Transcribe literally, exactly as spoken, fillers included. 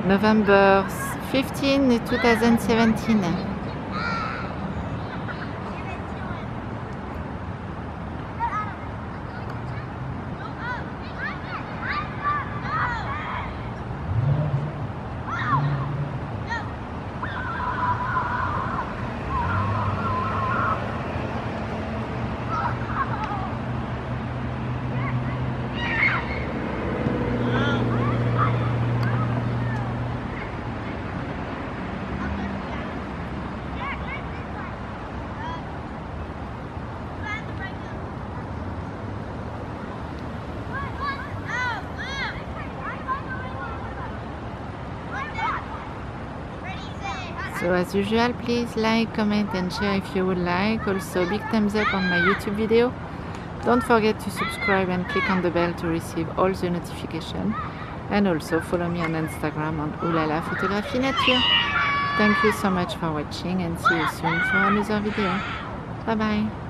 November fifteenth, two thousand seventeen. So as usual, please like, comment and share if you would like. Also big thumbs up on my YouTube video. Don't forget to subscribe and click on the bell to receive all the notifications. And also follow me on Instagram on Oulala Photographie Nature. Thank you so much for watching and see you soon for another video. Bye bye.